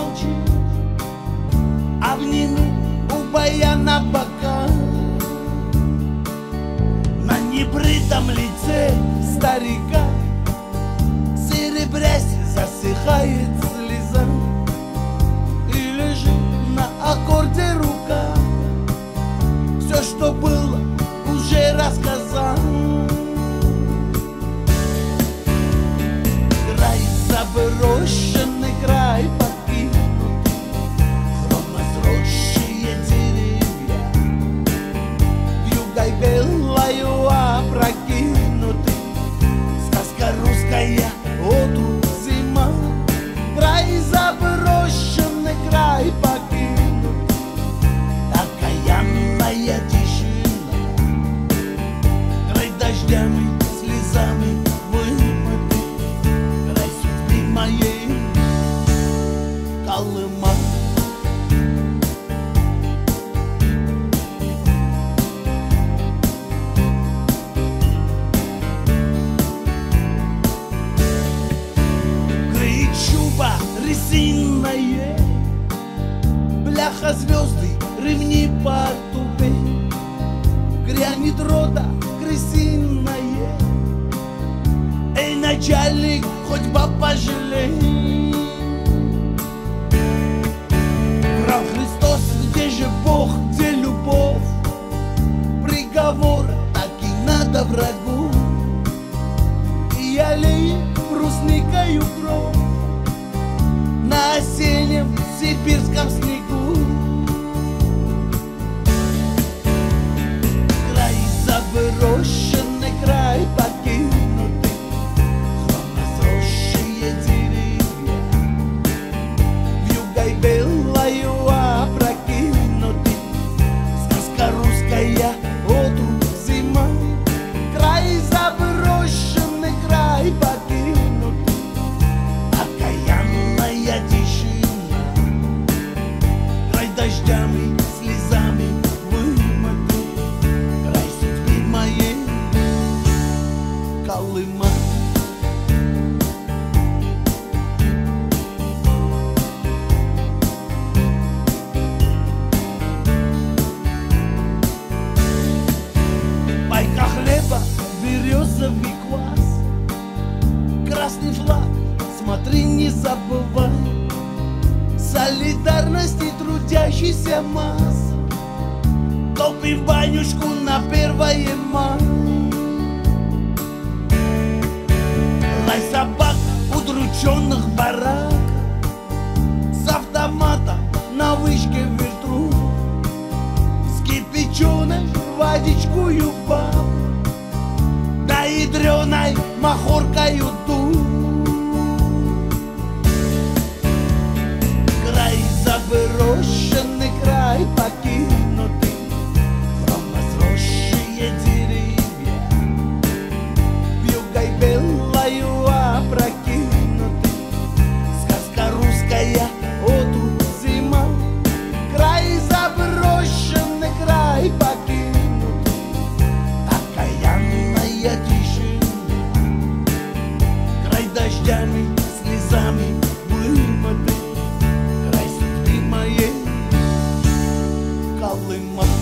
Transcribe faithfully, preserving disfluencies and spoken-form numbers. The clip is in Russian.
ночи, обними у баяна бока. На небритом лице старика серебрясь засыхает слеза, и лежит на аккорде рука. Все, что было, уже рассказал. Край заброшенный, край покинутый, хромосросшие деревья, вьюгой белою опрокинуты. Сказка русская, оту зима. Край заброшенный, край покинутый, окаянная тишина. Край дождями, слезами вымытый, край судьбы моей Колыма. Чуба резиновые, бляха звезды, ремни по тубе, грянет рота крысиное. Эй, начальник, хоть бы пожалей. Прав Христос, где же Бог, где любовь? Приговор так и надо врагу, и аллеи брусникою кровь на осеннем сибирском снегу. Край заброшенный, край покинутый, хромосросшие деревья, вьюгой белою опрокинуты. Сказка русская, оту зима. Край заброшенный, край покинутый, окаянная тишина. Край дождями, слезами вымытый, край судьбы моей Колыма. Пайка хлеба, березовый квас, красный флаг, смотри, не забывай. Солидарности трудящийся масс, топим банюшку на первое мая. Лай собак удрученных барак, с автомата на вышке ветру, с кипяченой водичкою баб, да ядреной махоркою дух. Край заброшенный, край покинутый, хромосросшие деревья, вьюгой белою опрокинуты. Сказка русская, оту зима. Край заброшенный, край покинутый, окаянная тишина. Край дождями, слезами вымытый, край судьбы моей Колыма.